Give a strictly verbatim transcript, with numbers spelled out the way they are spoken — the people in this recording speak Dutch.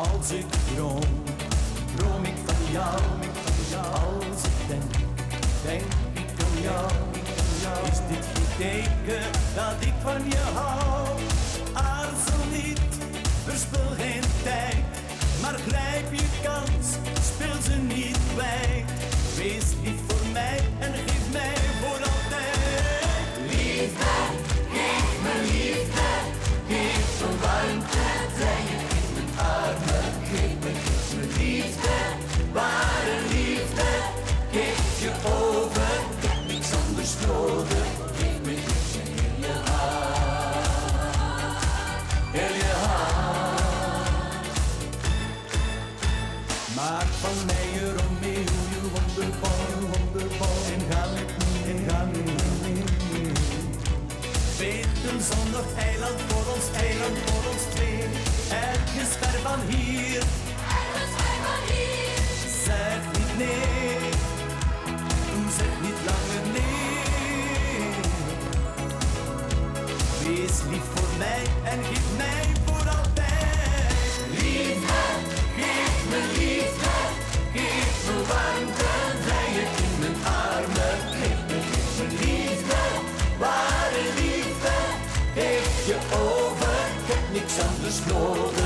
Als ik droom, droom ik van jou. Als ik denk, denk ik aan jou. Is dit geen teken dat ik van je hou? Aarzel niet, verspil geen tijd, maar grijp je kans, speel ze niet kwijt. Wees lief voor mij en geef mij voor altijd. Liefde, geef me liefde, geef me warmte, vrije, geef me armen, geef me, geef me liefde, ware liefde, geef je over, ik heb niks anders nodig, geef me, geef je heel je hart, heel je hart. Maak van mij je Romeo, je wonderbal, wonderbal, en ga met me, en ga met me. Weet een zonnig eiland voor ons, eiland voor ons twee, ergens ver van hier, Ergens ver van hier, zeg niet nee, doe zeg niet langer nee. Wees lief voor mij en geef mij voor altijd. liefde, geef me liefde, geef me warmte, vrije in mijn armen, geef me, geef me liefde, ware liefde, geef je over, ik heb niks anders nodig.